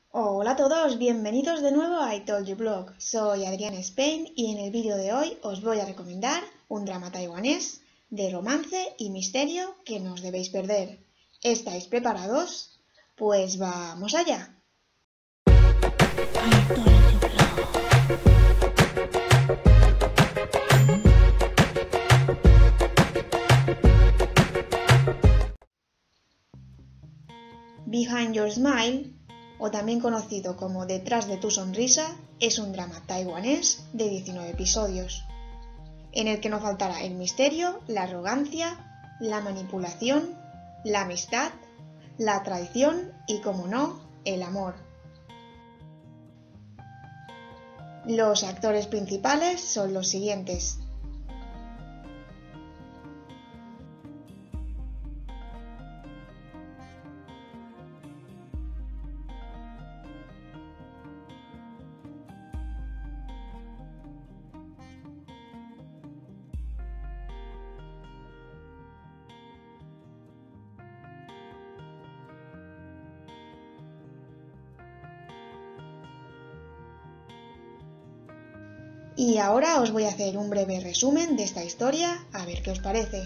Hola a todos, bienvenidos de nuevo a I Told You Blog. Soy Adriana Spain y en el vídeo de hoy os voy a recomendar un drama taiwanés de romance y misterio que no os debéis perder. ¿Estáis preparados? Pues vamos allá. Behind Your Smile, o también conocido como Detrás de tu sonrisa, es un drama taiwanés de 19 episodios, en el que no faltará el misterio, la arrogancia, la manipulación, la amistad, la traición y, como no, el amor. Los actores principales son los siguientes: y ahora os voy a hacer un breve resumen de esta historia, a ver qué os parece.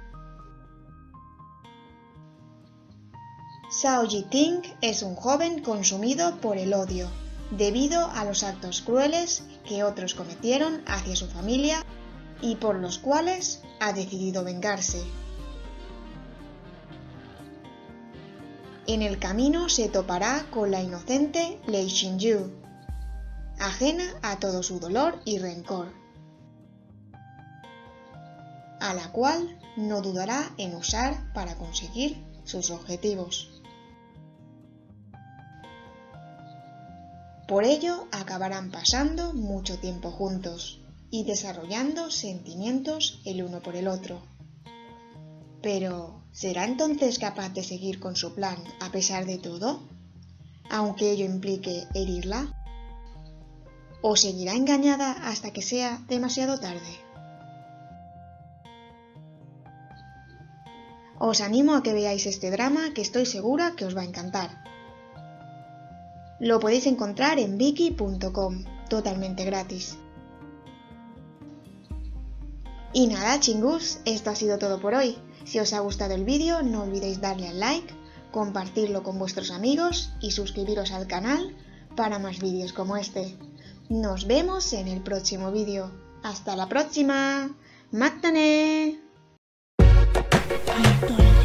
Shao Yiting es un joven consumido por el odio, debido a los actos crueles que otros cometieron hacia su familia y por los cuales ha decidido vengarse. En el camino se topará con la inocente Lei Xinyu, ajena a todo su dolor y rencor, a la cual no dudará en usar para conseguir sus objetivos. Por ello acabarán pasando mucho tiempo juntos y desarrollando sentimientos el uno por el otro. Pero, ¿será entonces capaz de seguir con su plan a pesar de todo, aunque ello implique herirla? ¿O seguirá engañada hasta que sea demasiado tarde? Os animo a que veáis este drama, que estoy segura que os va a encantar. Lo podéis encontrar en viki.com, totalmente gratis. Y nada, chingus, esto ha sido todo por hoy. Si os ha gustado el vídeo, no olvidéis darle al like, compartirlo con vuestros amigos y suscribiros al canal para más vídeos como este. Nos vemos en el próximo vídeo. ¡Hasta la próxima! ¡Mátane!